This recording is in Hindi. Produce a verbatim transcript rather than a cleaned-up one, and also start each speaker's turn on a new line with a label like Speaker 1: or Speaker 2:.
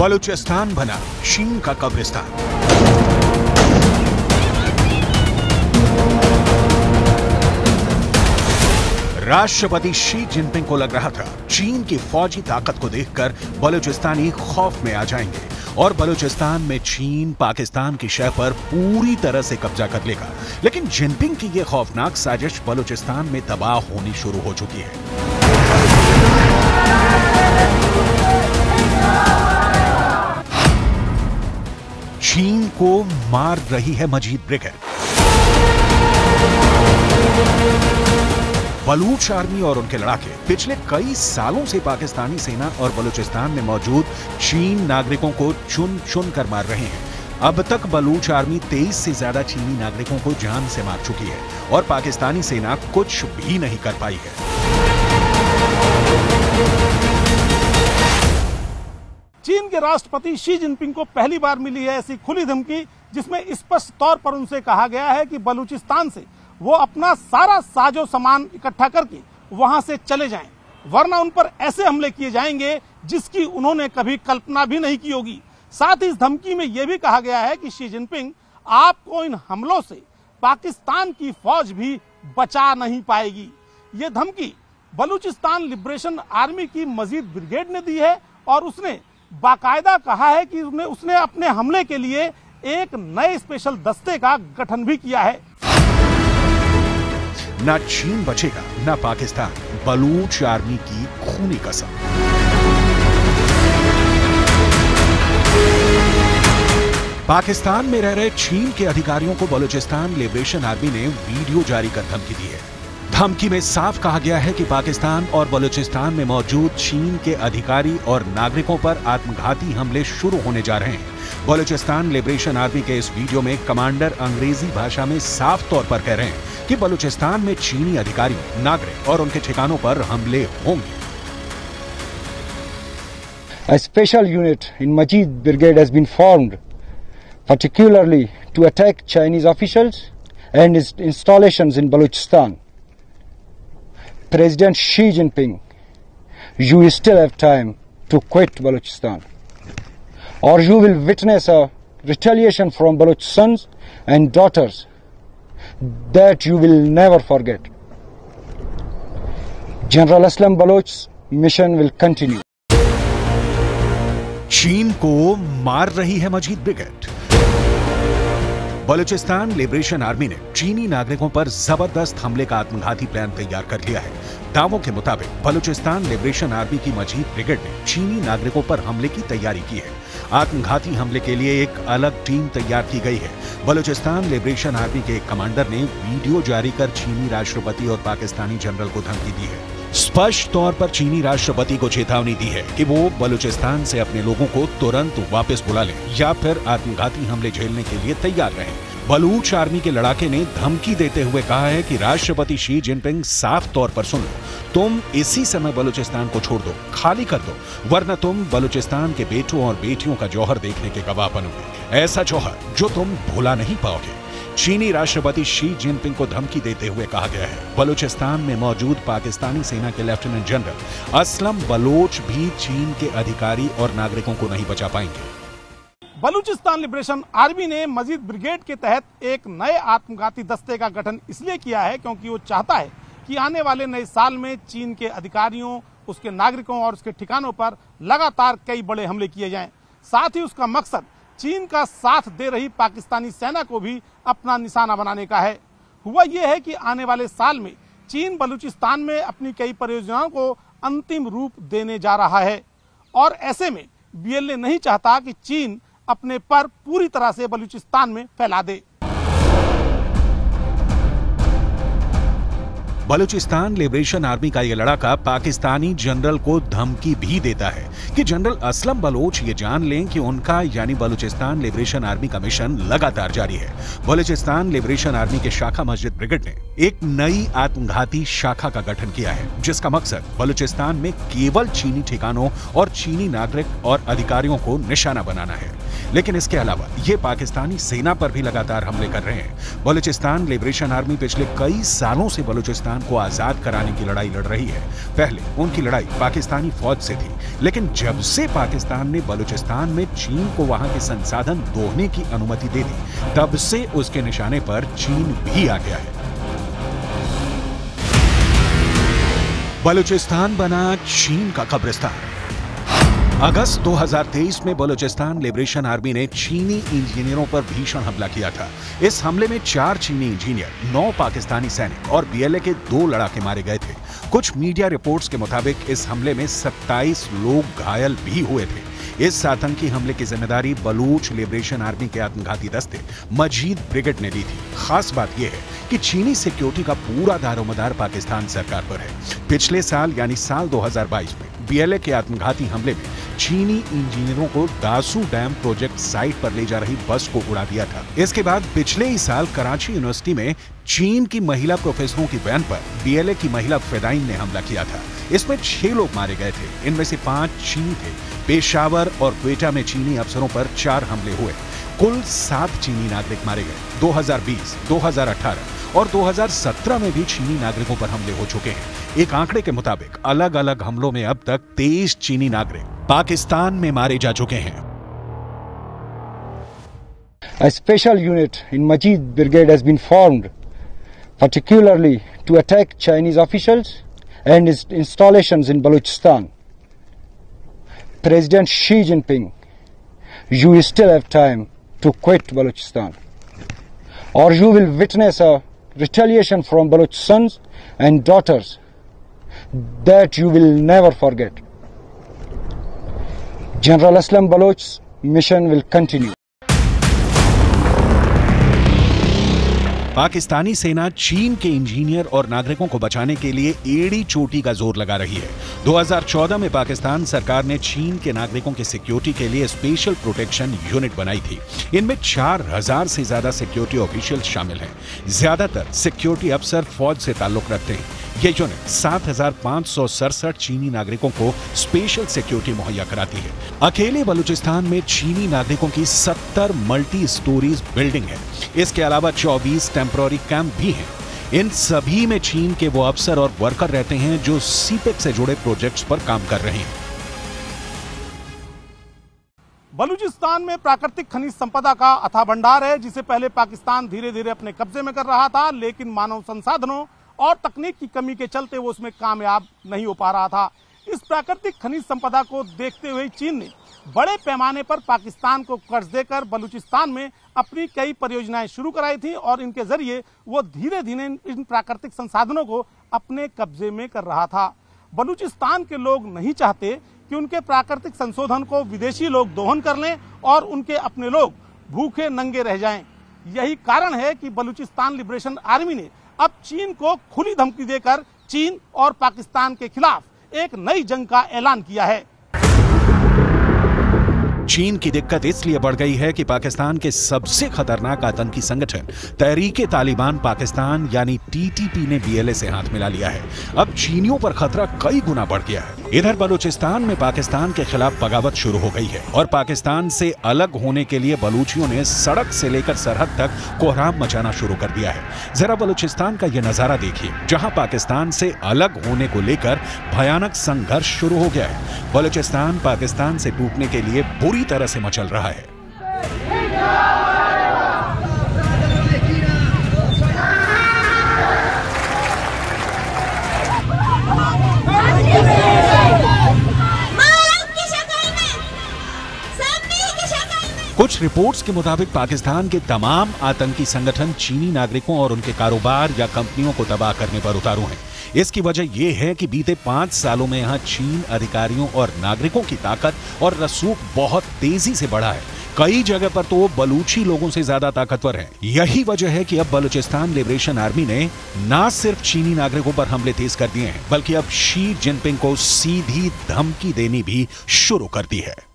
Speaker 1: बलूचिस्तान बना चीन का कब्रिस्तान। राष्ट्रपति शी जिनपिंग को लग रहा था चीन की फौजी ताकत को देखकर बलूचिस्तानी खौफ में आ जाएंगे और बलूचिस्तान में चीन पाकिस्तान की शह पर पूरी तरह से कब्जा कर लेगा। लेकिन जिनपिंग की यह खौफनाक साजिश बलूचिस्तान में तबाह होनी शुरू हो चुकी है। चीन को मार रही है मजीद ब्रिगेड। बलूच आर्मी और उनके लड़ाके पिछले कई सालों से पाकिस्तानी सेना और बलूचिस्तान में मौजूद चीन नागरिकों को चुन चुन कर मार रहे हैं। अब तक बलूच आर्मी तेईस से ज्यादा चीनी नागरिकों को जान से मार चुकी है और पाकिस्तानी सेना कुछ भी नहीं कर पाई है।
Speaker 2: चीन के राष्ट्रपति शी जिनपिंग को पहली बार मिली है ऐसी खुली धमकी जिसमें स्पष्ट तौर पर उनसे कहा गया है कि बलूचिस्तान से वो अपना सारा साजो सामान इकट्ठा करके वहां से चले जाएं, वरना उन पर ऐसे हमले किए जाएंगे जिसकी उन्होंने कभी कल्पना भी नहीं की होगी। साथ ही इस धमकी में यह भी कहा गया है कि शी जिनपिंग आपको इन हमलों से पाकिस्तान की फौज भी बचा नहीं पाएगी। ये धमकी बलूचिस्तान लिबरेशन आर्मी की मजीद ब्रिगेड ने दी है और उसने बाकायदा कहा है कि उसने, उसने अपने हमले के लिए एक नए स्पेशल दस्ते का गठन भी किया है।
Speaker 1: ना चीन बचेगा ना पाकिस्तान, बलूच आर्मी की खूनी कसम। पाकिस्तान में रह रहे चीन के अधिकारियों को बलूचिस्तान लिबरेशन आर्मी ने वीडियो जारी कर धमकी दी है। धमकी में साफ कहा गया है कि पाकिस्तान और बलूचिस्तान में मौजूद चीन के अधिकारी और नागरिकों पर आत्मघाती हमले शुरू होने जा रहे हैं। बलूचिस्तान लिबरेशन आर्मी के इस वीडियो में कमांडर अंग्रेजी भाषा में साफ तौर पर कह रहे हैं कि बलूचिस्तान में चीनी अधिकारियों, नागरिक और उनके ठिकानों पर हमले होंगे।
Speaker 3: A special unit in Majid Brigade has been formed, particularly to attack Chinese officials and its installations in Balochistan. President Xi Jinping, you still have time to quit Balochistan, or you will witness a retaliation from Baloch sons and daughters that you will never forget. General Aslam Baloch's mission will continue.
Speaker 1: चीन को मार रही है Majeed brigade. Balochistan liberation army ने चीनी नागरिकों पर जबरदस्त हमले का आत्मघाती प्लान तैयार कर लिया है। दावों के मुताबिक बलूचिस्तान लिबरेशन आर्मी की मजीद ब्रिगेड ने चीनी नागरिकों पर हमले की तैयारी की है। आत्मघाती हमले के लिए एक अलग टीम तैयार की गई है। बलूचिस्तान लिबरेशन आर्मी के एक कमांडर ने वीडियो जारी कर चीनी राष्ट्रपति और पाकिस्तानी जनरल को धमकी दी है। स्पष्ट तौर पर चीनी राष्ट्रपति को चेतावनी दी है कि वो बलूचिस्तान से अपने लोगों को तुरंत वापस बुला लें या फिर आत्मघाती हमले झेलने के लिए तैयार रहें। बलूच आर्मी के लड़ाके ने धमकी देते हुए कहा है कि राष्ट्रपति शी जिनपिंग साफ तौर पर सुन लो, तुम इसी समय बलूचिस्तान को छोड़ दो, खाली कर दो, वरना तुम बलूचिस्तान के बेटों और बेटियों का जौहर देखने के गवाह बनोगे, ऐसा जौहर जो तुम भुला नहीं पाओगे। चीनी राष्ट्रपति शी जिनपिंग को धमकी देते हुए कहा गया है बलूचिस्तान में मौजूद पाकिस्तानी सेना के लेफ्टिनेंट जनरल असलम बलोच भी चीन के अधिकारी और नागरिकों को नहीं बचा पाएंगे।
Speaker 2: बलूचिस्तान लिबरेशन आर्मी ने मजीद ब्रिगेड के तहत एक नए आत्मघाती दस्ते का गठन इसलिए किया है क्योंकि वो चाहता है कि आने वाले नए साल में चीन के अधिकारियों, उसके नागरिकों और उसके ठिकानों पर लगातार कई बड़े हमले किए जाएं। साथ ही उसका मकसद चीन का साथ दे रही पाकिस्तानी सेना को भी अपना निशाना बनाने का है। हुआ यह है कि आने वाले साल में चीन बलूचिस्तान में अपनी कई परियोजनाओं को अंतिम रूप देने जा रहा है और ऐसे में बीएलए नहीं चाहता कि चीन अपने पर पूरी तरह से बलूचिस्तान में फैला दे।
Speaker 1: बलूचिस्तान लिबरेशन आर्मी का यह लड़ाका पाकिस्तानी जनरल को धमकी भी देता है कि जनरल असलम बलोच ये जान लें कि उनका यानी बलूचिस्तान लिबरेशन आर्मी का मिशन लगातार जारी है। बलूचिस्तान लिबरेशन आर्मी के शाखा मस्जिद ब्रिगेड ने एक नई आत्मघाती शाखा का गठन किया है जिसका मकसद बलूचिस्तान में केवल चीनी ठिकानों और चीनी नागरिक और अधिकारियों को निशाना बनाना है। लेकिन इसके अलावा ये पाकिस्तानी सेना पर भी लगातार हमले कर रहे हैं। बलूचिस्तान लिबरेशन आर्मी पिछले कई सालों से बलूचिस्तान बलूचिस्तान को आजाद कराने की लड़ाई लड़ रही है। पहले उनकी लड़ाई पाकिस्तानी फौज से थी, लेकिन जब से पाकिस्तान ने बलूचिस्तान में चीन को वहां के संसाधन दोहने की अनुमति दे दी, तब से उसके निशाने पर चीन भी आ गया है। बलूचिस्तान बना चीन का कब्रिस्तान। अगस्त दो हज़ार तेईस में बलूचिस्तान लिबरेशन आर्मी ने चीनी इंजीनियरों पर भीषण हमला किया था। इस हमले में चार चीनी इंजीनियर, नौ पाकिस्तानी सैनिक और बीएलए के दो लड़ाके मारे गए थे। कुछ मीडिया रिपोर्ट्स के मुताबिक इस हमले में सत्ताईस लोग घायल भी हुए थे। इस आतंकी हमले की जिम्मेदारी बलूच लिबरेशन आर्मी के आत्मघाती दस्ते मजीद ब्रिगेड ने ली थी। खास बात यह है कि चीनी सिक्योरिटी का पूरा दारोमदार पाकिस्तान सरकार पर है। पिछले साल यानी साल दो हज़ार बाईस में बीएलए के आत्मघाती हमले में चीनी इंजीनियरों को दासू डैम प्रोजेक्ट साइट पर ले जा रही बस को उड़ा दिया था। इसके बाद पिछले ही साल कराची यूनिवर्सिटी में चीन की महिला प्रोफेसरों की वैन पर बीएलए की महिला फेदाइन ने हमला किया था। इसमें छह लोग मारे गए थे, इनमें से पांच चीनी थे। पेशावर और क्वेटा में चीनी अफसरों पर चार हमले हुए। कुल सात चीनी नागरिक मारे गए। दो हज़ार बीस, दो हज़ार अठारह और दो हज़ार सत्रह में भी चीनी नागरिकों पर हमले हो चुके हैं। एक आंकड़े के मुताबिक अलग अलग हमलों में अब तक तेईस चीनी नागरिक पाकिस्तान में मारे जा चुके हैं।
Speaker 3: A special unit in Majid Brigade has been formed, particularly to attack Chinese officials and its installations in Balochistan. President Xi Jinping, you still have time to quit Balochistan, or you will witness a retaliation from Baloch sons and daughters that you will never forget. General Aslam Baloch's mission will continue.
Speaker 1: Pakistani सेना चीन के इंजीनियर और नागरिकों को बचाने के लिए एड़ी चोटी का जोर लगा रही है। दो हज़ार चौदह में पाकिस्तान सरकार ने चीन के नागरिकों की सिक्योरिटी के लिए स्पेशल प्रोटेक्शन यूनिट बनाई थी। इनमें चार हजार से ज्यादा सिक्योरिटी ऑफिशियल शामिल हैं। ज्यादातर सिक्योरिटी अफसर फौज से ताल्लुक रखते हैं। ये यूनिट सात हजार पाँच सौ सड़सठ चीनी नागरिकों को स्पेशल सिक्योरिटी मुहैया कराती है। अकेले बलूचिस्तान में चीनी नागरिकों की सत्तर मल्टी स्टोरीज बिल्डिंग है। इसके अलावा चौबीस टेम्पररी कैंप भी हैं। इन सभी में चीन के वो अफसर और वर्कर रहते हैं जो सीपेक से जुड़े प्रोजेक्ट्स पर काम कर रहे हैं।
Speaker 2: बलूचिस्तान में प्राकृतिक खनिज संपदा का अथाह भंडार है, जिसे पहले पाकिस्तान धीरे धीरे अपने कब्जे में कर रहा था, लेकिन मानव संसाधनों और तकनीक की कमी के चलते वो उसमें कामयाब नहीं हो पा रहा था। इस प्राकृतिक खनिज संपदा को देखते हुए चीन ने बड़े पैमाने पर पाकिस्तान को कर्ज देकर बलूचिस्तान में अपनी कई परियोजनाएं शुरू कराई थी और इनके जरिए वो धीरे धीरे इन प्राकृतिक संसाधनों को अपने कब्जे में कर रहा था। बलूचिस्तान के लोग नहीं चाहते कि उनके प्राकृतिक संशोधन को विदेशी लोग दोहन कर लें और उनके अपने लोग भूखे नंगे रह जाएं। यही कारण है कि बलूचिस्तान लिबरेशन आर्मी ने अब चीन को खुली धमकी देकर चीन और पाकिस्तान के खिलाफ एक नई जंग का ऐलान किया है।
Speaker 1: चीन की दिक्कत इसलिए बढ़ गई है कि पाकिस्तान के सबसे खतरनाक आतंकी संगठन तहरीके तालिबान पाकिस्तान यानी टीटीपी ने बीएलए से हाथ मिला लिया है। अब चीनियों पर खतरा कई गुना बढ़ गया है। इधर बलूचिस्तान में पाकिस्तान के खिलाफ बगावत शुरू हो गई है और पाकिस्तान से अलग होने के लिए बलूचियों ने सड़क से लेकर सरहद तक कोहराम मचाना शुरू कर दिया है। जरा बलूचिस्तान का यह नजारा देखिए, जहां पाकिस्तान से अलग होने को लेकर भयानक संघर्ष शुरू हो गया है। बलूचिस्तान पाकिस्तान से टूटने के लिए पूरी तरह से मचल रहा है। कुछ रिपोर्ट्स के मुताबिक पाकिस्तान के तमाम आतंकी संगठन चीनी नागरिकों और उनके कारोबार या कंपनियों को तबाह करने पर उतारू हैं। इसकी वजह यह है कि बीते पांच सालों में यहां चीन अधिकारियों और नागरिकों की ताकत और रसूख बहुत तेजी से बढ़ा है। कई जगह पर तो वो बलूची लोगों से ज्यादा ताकतवर हैं। यही वजह है कि अब बलूचिस्तान लिबरेशन आर्मी ने न सिर्फ चीनी नागरिकों पर हमले तेज कर दिए हैं, बल्कि अब शी जिनपिंग को सीधी धमकी देनी भी शुरू कर दी है।